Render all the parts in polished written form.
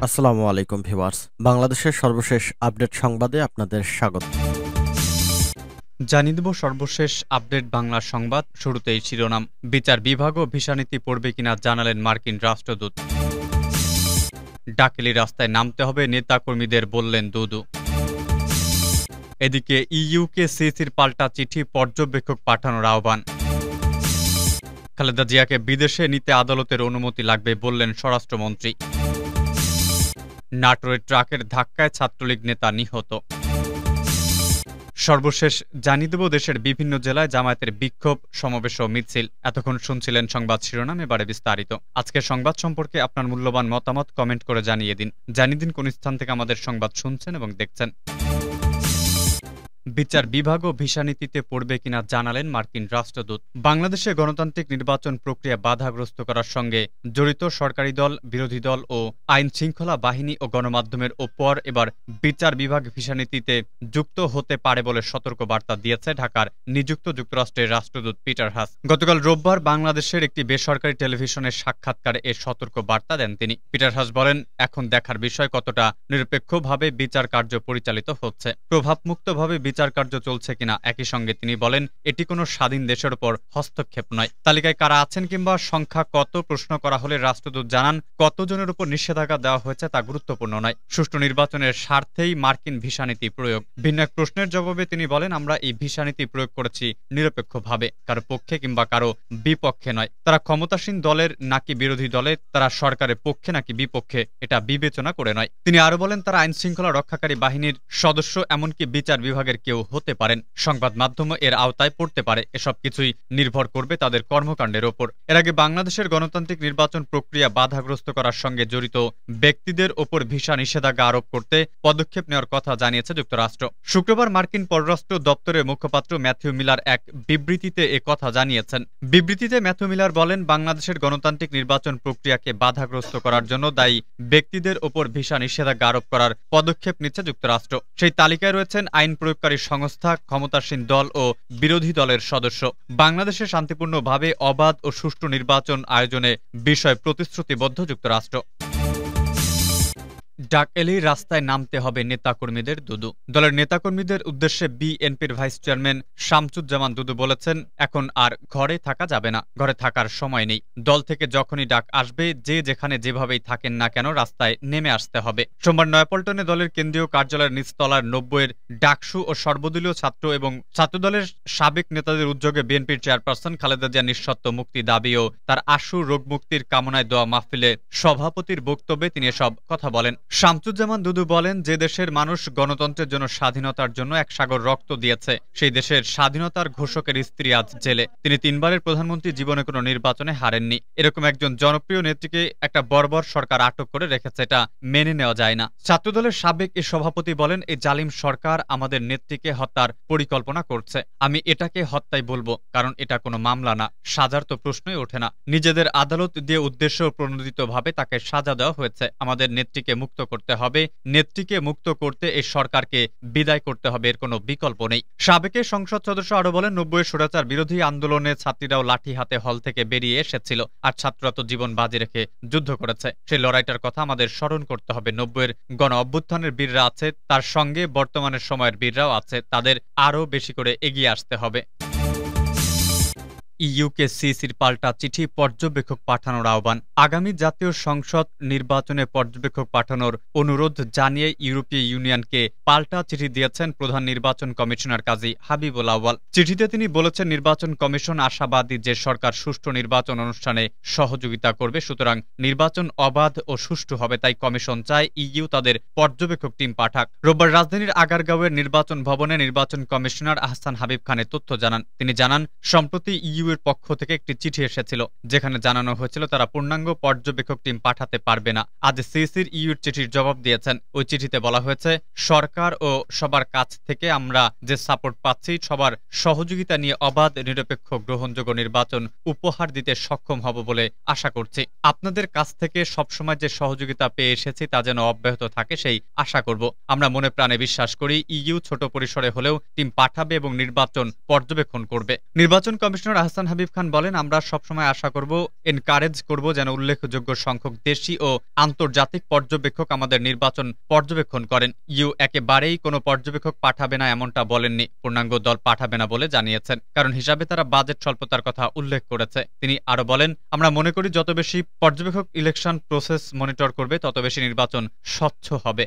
আসসালামু আলাইকুম ভিউয়ার্স। বাংলাদেশের সর্বশেষ আপডেট সংবাদে আপনাদের স্বাগত। জানিয়ে দেব সর্বশেষ আপডেট বাংলা সংবাদ। শুরুতেই শিরোনাম। বিচার বিভাগ ও ভিসানীতি পড়বে কিনা জানালেন মার্কিন রাষ্ট্রদূত। ডাকেলি রাস্তায় নামতে হবে নেতাকর্মীদের, বললেন দুদু। এদিকে ইইউকে সিসির পাল্টা চিঠি, পর্যবেক্ষক পাঠানোর আহ্বান। খালেদা জিয়াকে বিদেশে নিতে আদালতের অনুমতি লাগবে, বললেন স্বরাষ্ট্রমন্ত্রী। নাটোরের ট্রাকের ধাক্কায় ছাত্রলীগ নেতা নিহত। সর্বশেষ জানিয়ে দেব দেশের বিভিন্ন জেলায় জামায়াতের বিক্ষোভ, সমাবেশ ও মিছিল। এতক্ষণ শুনছিলেন সংবাদ শিরোনাম, এবারে বিস্তারিত। আজকের সংবাদ সম্পর্কে আপনার মূল্যবান মতামত কমেন্ট করে জানিয়ে দিন কোন স্থান থেকে আমাদের সংবাদ শুনছেন এবং দেখছেন। বিচার বিভাগ ও ভিসানীতিতে পড়বে কিনা জানালেন মার্কিন রাষ্ট্রদূত। বাংলাদেশে গণতান্ত্রিক নির্বাচন প্রক্রিয়া বাধাগ্রস্ত করার সঙ্গে জড়িত সরকারি দল, বিরোধী দল ও আইন শৃঙ্খলা বাহিনী ও গণমাধ্যমের ওপর এবার বিচার বিভাগ ভিসানীতিতে যুক্ত হতে পারে বলে সতর্ক বার্তা দিয়েছে ঢাকার নিযুক্ত যুক্তরাষ্ট্রের রাষ্ট্রদূত পিটার হাস। গতকাল রোববার বাংলাদেশের একটি বেসরকারি টেলিভিশনের সাক্ষাৎকারে এ সতর্ক বার্তা দেন তিনি। পিটার হাস বলেন, এখন দেখার বিষয় কতটা নিরপেক্ষভাবে বিচার কার্য পরিচালিত হচ্ছে, প্রভাবমুক্তভাবে বিচার কার্য চলছে কিনা। একই সঙ্গে তিনি বলেন, এটি কোনো স্বাধীন দেশের উপর হস্তক্ষেপ নয়। তালিকায় কারা আছেন কিংবা সংখ্যা কত প্রশ্ন করা হলে রাষ্ট্রদূত জানান, কতজনের উপর নিষেধাজ্ঞা দেওয়া হয়েছে তা গুরুত্বপূর্ণ নয়। সুষ্ঠু নির্বাচনের স্বার্থেই মার্কিন ভিসানীতি প্রয়োগ। ভিন্ন এক প্রশ্নের জবাবে তিনি বলেন, আমরা এই ভিসানীতি প্রয়োগ করেছি নিরপেক্ষভাবে, কারো পক্ষে কিংবা কারো বিপক্ষে নয়। তারা ক্ষমতাসীন দলের নাকি বিরোধী দলের, তারা সরকারের পক্ষে নাকি বিপক্ষে, এটা বিবেচনা করে নয়। তিনি আরো বলেন, তারা আইন শৃঙ্খলা রক্ষাকারী বাহিনীর সদস্য, এমনকি বিচার বিভাগের কেউ হতে পারেন, সংবাদ মাধ্যম এর আওতায় পড়তে পারে। এসব কিছুই নির্ভর করবে তাদের কর্মকাণ্ডের ওপর। এর আগে বাংলাদেশের গণতান্ত্রিক নির্বাচন প্রক্রিয়া বাধাগ্রস্ত করার সঙ্গে জড়িত ব্যক্তিদের ওপর ভিসা নিষেধাজ্ঞা আরোপ করতে পদক্ষেপ নেওয়ার কথা জানিয়েছে যুক্তরাষ্ট্র। শুক্রবার মার্কিন পররাষ্ট্র দপ্তরের মুখপাত্র ম্যাথিউ মিলার এক বিবৃতিতে এ কথা জানিয়েছেন। বিবৃতিতে ম্যাথিউ মিলার বলেন, বাংলাদেশের গণতান্ত্রিক নির্বাচন প্রক্রিয়াকে বাধাগ্রস্ত করার জন্য দায়ী ব্যক্তিদের ওপর ভিসা নিষেধাজ্ঞা আরোপ করার পদক্ষেপ নিচ্ছে যুক্তরাষ্ট্র। সেই তালিকায় রয়েছেন আইন প্রয়োগকারী সংস্থা, ক্ষমতাসীন দল ও বিরোধী দলের সদস্য। বাংলাদেশে শান্তিপূর্ণভাবে অবাধ ও সুষ্ঠু নির্বাচন আয়োজনে বিষয় প্রতিশ্রুতিবদ্ধ যুক্তরাষ্ট্র। ডাকেলি রাস্তায় নামতে হবে নেতাকর্মীদের, দুদু। দলের নেতাকর্মীদের উদ্দেশ্যে বিএনপির ভাইস চেয়ারম্যান শামসুজ্জামান দুদু বলেছেন, এখন আর ঘরে থাকা যাবে না, ঘরে থাকার সময় নেই। দল থেকে যখনই ডাক আসবে, যে যেখানে যেভাবেই থাকেন না কেন রাস্তায় নেমে আসতে হবে। সোমবার নয়াপল্টনে দলের কেন্দ্রীয় কার্যালয়ের নিচতলার 90-এর ডাকসু ও সর্বদলীয় ছাত্র এবং ছাত্রদলের সাবেক নেতাদের উদ্যোগে বিএনপির চেয়ারপারসন খালেদা জিয়ার নিঃশর্ত মুক্তি দাবি ও তার আশু রোগ মুক্তির কামনায় দোয়া মাহফিলে সভাপতির বক্তব্যে তিনি এসব কথা বলেন। শামসুজ্জামান দুদু বলেন, যে দেশের মানুষ গণতন্ত্রের জন্য, স্বাধীনতার জন্য এক সাগর রক্ত দিয়েছে, সেই দেশের স্বাধীনতার ঘোষকের স্ত্রী আজ জেলে। তিনি 3 বারের প্রধানমন্ত্রী, জীবনে কোনো নির্বাচনে হারেননি। এরকম একজন জনপ্রিয় নেত্রীকে একটা বর্বর সরকার আটক করে রেখেছে, এটা মেনে নেওয়া যায় না। ছাত্রদলের সাবেক এই সভাপতি বলেন, এই জালিম সরকার আমাদের নেত্রীকে হত্যার পরিকল্পনা করছে। আমি এটাকে হত্যাই বলবো, কারণ এটা কোনো মামলা না, সাজার তো প্রশ্নই ওঠে না। নিজেদের আদালত দিয়ে উদ্দেশ্য প্রণোদিতভাবে তাকে সাজা দেওয়া হয়েছে। আমাদের নেত্রীকে মুক্ত করতে হবে। নেত্রীকে মুক্ত করতে এই সরকারকে বিদায় করতে হবে, এর কোনো বিকল্প নেই। সাবেক সংসদ সদস্য আরো বলেন, 90-এর স্বৈরাচার বিরোধী আন্দোলনে ছাত্রীরাও লাঠি হাতে হল থেকে বেরিয়ে এসেছিল, আর ছাত্ররা তো জীবন বাজি রেখে যুদ্ধ করেছে। সেই লড়াইটার কথা আমাদের স্মরণ করতে হবে। 90-এর গণ অভ্যুত্থানের বীররা আছে, তার সঙ্গে বর্তমানের সময়ের বীররাও আছে, তাদের আরো বেশি করে এগিয়ে আসতে হবে। ইইউকে সিসির পাল্টা চিঠি, পর্যবেক্ষক পাঠানোর আহ্বান। আগামী জাতীয় সংসদ নির্বাচনে পর্যবেক্ষক পাঠানোর অনুরোধ জানিয়ে ইউরোপীয় ইউনিয়নকে পাল্টা চিঠি দিয়েছেন প্রধান নির্বাচন কমিশনার কাজী হাবিবুল আউয়াল। চিঠিতে তিনি বলেছেন, নির্বাচন কমিশন আশাবাদী যে সরকার সুষ্ঠু নির্বাচন অনুষ্ঠানে সহযোগিতা করবে, সুতরাং নির্বাচন অবাধ ও সুষ্ঠু হবে। তাই কমিশন চায় ইইউ তাদের পর্যবেক্ষক টিম পাঠাক। রোববার রাজধানীর আগারগাঁওয়ের নির্বাচন ভবনে নির্বাচন কমিশনার আহসান হাবিব খান তথ্য জানান। তিনি জানান, সম্প্রতি ইইউ এর পক্ষ থেকে একটি চিঠি এসেছিল, যেখানে জানানো হয়েছিল তারা পূর্ণাঙ্গ পর্যবেক্ষক টিম পাঠাতে পারবে না। আজ সিসির ইইউর চিঠির জবাব দিয়েছেন। ওই চিঠিতে বলা হয়েছে, সরকার ও সবার কাছ থেকে আমরা যে সাপোর্ট পাচ্ছি, সবার সহযোগিতা নিয়ে অবাধ, নিরপেক্ষ, গ্রহণযোগ্য নির্বাচন উপহার দিতে সক্ষম হব বলে আশা করছি। আপনাদের কাছ থেকে সবসময় যে সহযোগিতা পেয়ে এসেছি তা যেন অব্যাহত থাকে, সেই আশা করব। আমরা মনে প্রাণে বিশ্বাস করি ইইউ ছোট পরিসরে হলেও টিম পাঠাবে এবং নির্বাচন পর্যবেক্ষণ করবে। নির্বাচন কমিশনার হাসান হাবিব খান বলেন, আমরা সবসময় আশা করব, এনকারেজ করব যেন উল্লেখযোগ্য সংখ্যক দেশি ও আন্তর্জাতিক পর্যবেক্ষক আমাদের নির্বাচন পর্যবেক্ষণ করেন। একেবারেই কোনো পর্যবেক্ষক পাঠাবে না এমনটা বলেননি, পূর্ণাঙ্গ দল পাঠাবে না বলে জানিয়েছেন। কারণ হিসাবে তারা বাজেট স্বল্পতার কথা উল্লেখ করেছে। তিনি আরো বলেন, আমরা মনে করি যত বেশি পর্যবেক্ষক ইলেকশন প্রসেস মনিটর করবে তত বেশি নির্বাচন স্বচ্ছ হবে।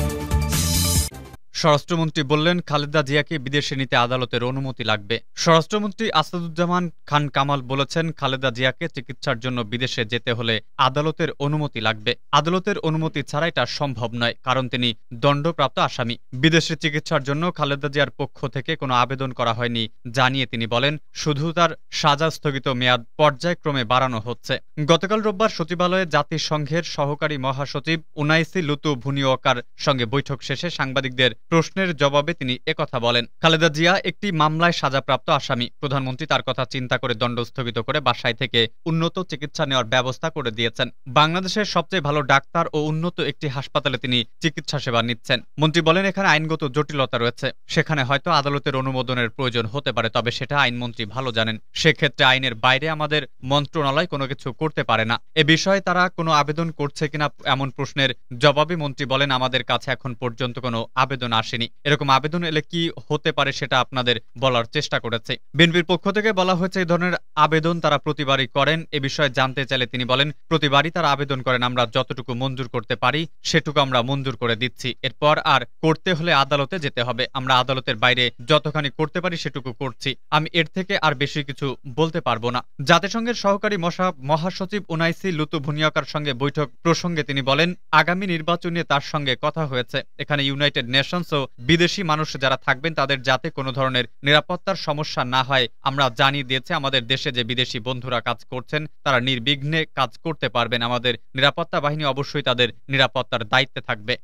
স্বরাষ্ট্রমন্ত্রী বললেন, খালেদা জিয়াকে বিদেশে নিতে আদালতের অনুমতি লাগবে। স্বরাষ্ট্রমন্ত্রী আসাদুজ্জামান খান কামাল বলেছেন, খালেদা জিয়াকে চিকিৎসার জন্য বিদেশে যেতে হলে আদালতের অনুমতি লাগবে। আদালতের অনুমতি ছাড়া এটা সম্ভব নয়, কারণ তিনি দণ্ডপ্রাপ্ত আসামি। বিদেশে চিকিৎসার জন্য খালেদা জিয়ার পক্ষ থেকে কোনো আবেদন করা হয়নি জানিয়ে তিনি বলেন, শুধু তার সাজা স্থগিত মেয়াদ পর্যায়ক্রমে বাড়ানো হচ্ছে। গতকাল রোববার সচিবালয়ে জাতিসংঘের সহকারী মহাসচিব উনাইসি লুতু ভুনিওয়াকার সঙ্গে বৈঠক শেষে সাংবাদিকদের প্রশ্নের জবাবে তিনি একথা বলেন। খালেদা জিয়া একটি মামলায় সাজাপ্রাপ্ত আসামি। প্রধানমন্ত্রী তার কথা চিন্তা করে দণ্ড স্থগিত করে বাসায় থেকে উন্নত চিকিৎসা নেওয়ার ব্যবস্থা করে দিয়েছেন। বাংলাদেশের সবচেয়ে ভালো ডাক্তার ও উন্নত একটি হাসপাতালে তিনি চিকিৎসা সেবা নিচ্ছেন। মন্ত্রী বলেন, এখানে আইনগত জটিলতা রয়েছে, সেখানে হয়তো আদালতের অনুমোদনের প্রয়োজন হতে পারে, তবে সেটা আইনমন্ত্রী ভালো জানেন। সেক্ষেত্রে আইনের বাইরে আমাদের মন্ত্রণালয় কোনো কিছু করতে পারে না। এ বিষয়ে তারা কোনো আবেদন করছে কিনা এমন প্রশ্নের জবাবে মন্ত্রী বলেন, আমাদের কাছে এখন পর্যন্ত কোনো আবেদন আসেনি। এরকম আবেদন এলে কি হতে পারে সেটা আপনাদের বলার চেষ্টা করেছে। বিএনপির পক্ষ থেকে বলা হয়েছে, এই ধরনের আবেদন তারা প্রতিবারই করেন। এ বিষয়ে জানতে চাইলে তিনি বলেন, প্রতিবারই তারা আবেদন করেন, আমরা যতটুকু মঞ্জুর করতে পারি সেটুকু আমরা মঞ্জুর করে দিচ্ছি। এরপর আর করতে হলে আদালতে যেতে হবে। আমরা আদালতের বাইরে যতখানি করতে পারি সেটুকু করছি। আমি এর থেকে আর বেশি কিছু বলতে পারবো না। জাতিসংঘের সহকারী মহাসচিব উনাইসি লুতু ভুনিয়াকার সঙ্গে বৈঠক প্রসঙ্গে তিনি বলেন, আগামী নির্বাচন নিয়ে তার সঙ্গে কথা হয়েছে। এখানে ইউনাইটেড নেশনস ও বিদেশি মানুষ যারা থাকবেন তাদের যাতে কোনো ধরনের নিরাপত্তার সমস্যা না হয় আমরা জানিয়ে দিয়েছে। আমাদের দেশে যে বিদেশি বন্ধুরা কাজ করছেন তারা নির্বিঘ্নে কাজ করতে পারবেন। আমাদের নিরাপত্তা বাহিনী অবশ্যই তাদের নিরাপত্তার দায়িত্বে থাকবে।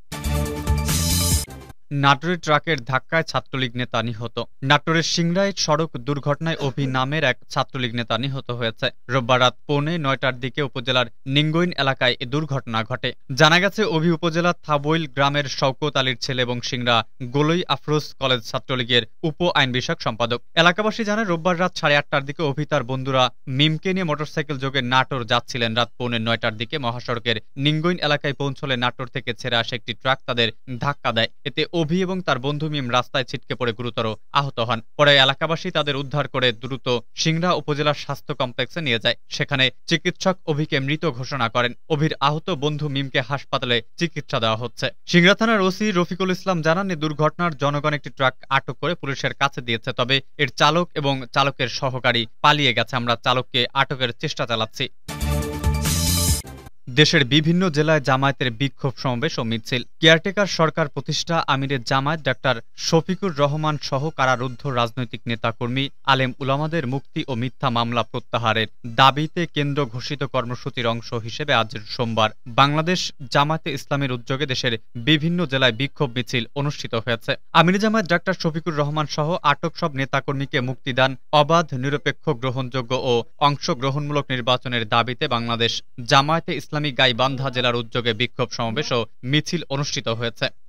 নাটোরে ট্রাকের ধাক্কায় ছাত্রলীগ নেতা নিহত। নাটোরের সিংড়ায় সড়ক দুর্ঘটনায় অভি নামের এক ছাত্রলীগ নেতা নিহত হয়েছে। রোববার রাত 8:45টার দিকে উপজেলার নিঙ্গইন এলাকায় এ দুর্ঘটনা ঘটে। জানা গেছে, অভি উপজেলার থাবইল গ্রামের শওকত আলীর ছেলে এবং সিংড়া গোলই আফরোজ কলেজ ছাত্রলীগের উপ আইন বিষয়ক সম্পাদক। এলাকাবাসী জানায়, রোববার রাত 8:30টার দিকে অভি তার বন্ধুরা মিমকে নিয়ে মোটরসাইকেল যোগে নাটোর যাচ্ছিলেন। রাত 8:45টার দিকে মহাসড়কের নিঙ্গইন এলাকায় পৌঁছলে নাটোর থেকে ছেড়ে আসা একটি ট্রাক তাদের ধাক্কা দেয়। এতে অভি এবং তার বন্ধু মিম রাস্তায় ছিটকে পড়ে গুরুতর আহত হন। পরে এলাকাবাসী তাদের উদ্ধার করে দ্রুত সিংড়া উপজেলা স্বাস্থ্য কমপ্লেক্সে নিয়ে যায়। সেখানে চিকিৎসক অভিকে মৃত ঘোষণা করেন। অভির আহত বন্ধু মিমকে হাসপাতালে চিকিৎসা দেওয়া হচ্ছে। সিংড়া থানার ওসি রফিকুল ইসলাম জানান, এই দুর্ঘটনার জনগণ একটি ট্রাক আটক করে পুলিশের কাছে দিয়েছে, তবে এর চালক এবং চালকের সহকারী পালিয়ে গেছে। আমরা চালককে আটকের চেষ্টা চালাচ্ছি। দেশের বিভিন্ন জেলায় জামায়াতের বিক্ষোভ সমাবেশ ও মিছিল। কেয়ারটেকার সরকার প্রতিষ্ঠা আমিরের জামায়াত ডাক্তার শফিকুর রহমান সহ কারারুদ্ধ রাজনৈতিক নেতাকর্মী আলেম উলামাদের মুক্তি ও মিথ্যা মামলা প্রত্যাহারের দাবিতে কেন্দ্র ঘোষিত কর্মসূচির অংশ হিসেবে আজ সোমবার বাংলাদেশ জামায়াতে ইসলামের উদ্যোগে দেশের বিভিন্ন জেলায় বিক্ষোভ মিছিল অনুষ্ঠিত হয়েছে। আমিরে জামায়াত ডাক্তার শফিকুর রহমান সহ আটক সব নেতাকর্মীকে মুক্তিদান, অবাধ, নিরপেক্ষ, গ্রহণযোগ্য ও অংশগ্রহণমূলক নির্বাচনের দাবিতে বাংলাদেশ জামায়াতে ইসলামী গাইবান্ধা জেলার উদ্যোগে বিক্ষোভ সমাবেশ ও মিছিল অনুষ্ঠিত হয়েছে।